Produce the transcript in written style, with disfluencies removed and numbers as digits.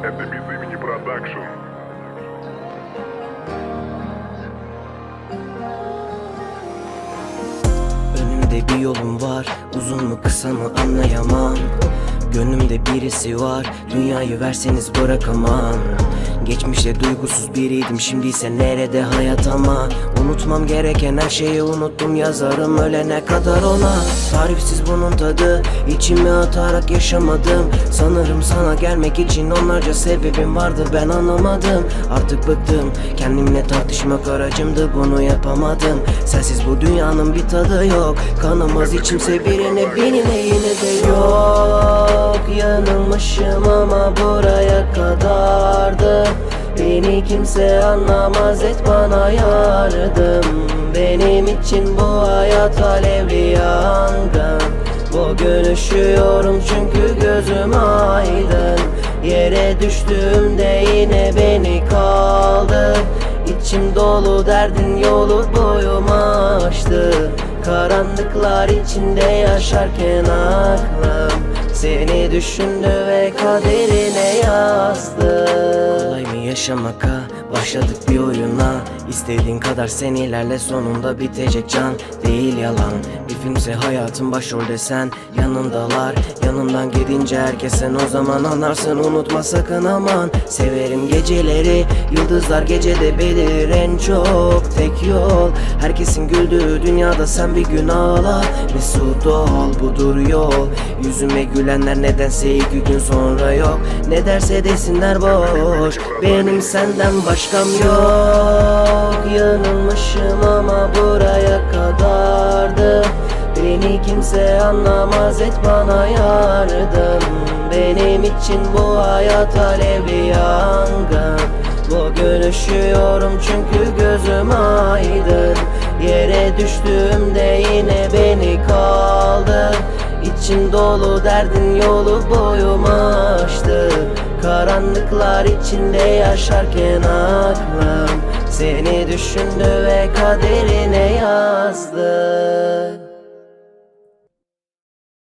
Это без имени продакшн. Önümde bir yolum var, uzun mu kısa mı anlayamam. Gönlümde birisi var, dünyayı verseniz bırakamam. Geçmişte duygusuz biriydim, şimdi ise nerede hayat ama. Unutmam gereken her şeyi unuttum, yazarım ölene kadar ona. Tarifsiz bunun tadı, içime atarak yaşamadım. Sanırım sana gelmek için onlarca sebebim vardı, ben anlamadım. Artık bıktım, kendimle tartışmak aracımdı, bunu yapamadım. Sensiz bu dünyanın bir tadı yok, kanamaz içimse birine, benimle yine de yok. Yanılmışım ama buraya kadardı. Beni kimse anlamaz, et bana yardım. Benim için bu hayat alevli yangın. Bugün üşüyorum çünkü gözüm aydın. Yere düştüğümde yine beni kaldı. İçim dolu derdin yolu boyuma açtı. Karanlıklar içinde yaşarken aklım seni düşündü ve kaderine yazdı. Kolay mı yaşamak ha? Başladık bir oyuna. İstediğin kadar sen ilerle, sonunda bitecek can değil yalan. Bir filmse hayatın başrolde sen yanındalar. Yanından gidince herkesen, o zaman anlarsın, unutma sakın aman. Severim geceleri, yıldızlar gecede belir en çok. Tek yol, herkesin güldüğü dünyada sen bir gün ağla. Mesut ol, budur yol. Yüzüme gülenler nedense 2 gün sonra yok. Ne derse desinler boş, benim senden başkam yok. Yanılmışım ama buraya kadardı. Beni kimse anlamaz, et bana yardım. Benim için bu hayat alevli yangın. Bugün üşüyorum çünkü gözüm aydın. Yere düştüğümde yine beni kaldı. İçim dolu derdin yolu boyuma açtı. Karanlıklar içinde yaşarken aklım seni düşündü ve kaderine yazdı.